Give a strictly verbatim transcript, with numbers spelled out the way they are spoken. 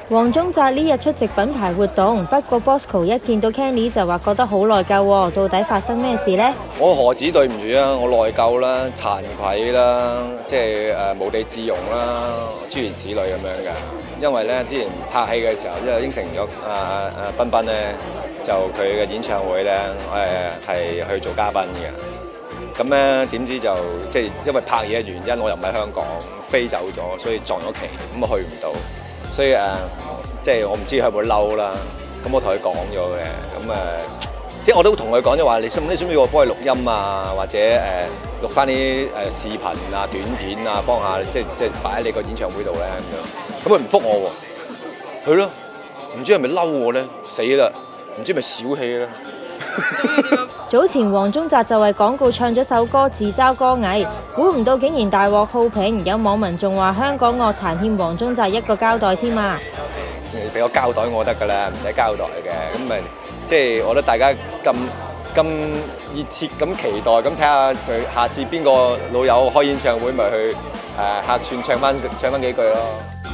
黃宗澤呢日出席品牌活動，不過 Bosco 一見到 Kenny 就話覺得好內疚喎，到底發生咩事呢？ 我何止對唔住啊，我內疚啦、慚愧啦，即係誒無地自容啦，諸如此類咁樣嘅。因為咧之前拍戲嘅時候，因為應承咗啊啊彬彬咧，就佢嘅演唱會咧誒係去做嘉賓嘅。咁咧點知就即係因為拍嘢嘅原因，我又唔喺香港，飛走咗，所以撞咗期，咁啊去唔到。所以誒、呃，即係我唔知佢會嬲啦。咁我同佢講咗嘅，咁誒、呃，即係我都同佢講咗話，你需唔需要我幫佢錄音啊，或者誒、呃、錄翻啲誒視頻啊、短片啊，幫下，即係即係擺喺你個演唱會度咧咁樣。咁佢唔覆我喎，係咯，唔知係咪嬲我咧？死啦！唔知係咪小氣咧？ 早前黃宗澤就為廣告唱咗首歌自嘲歌藝，估唔到竟然大獲好評，有網民仲話香港樂壇欠黃宗澤一個交代添啊！ 你俾我交代我得㗎啦，唔使交代嘅，咁咪即係我覺得大家咁咁熱切咁期待，咁睇下就下次邊個老友開演唱會咪去誒客串唱翻唱翻幾句咯。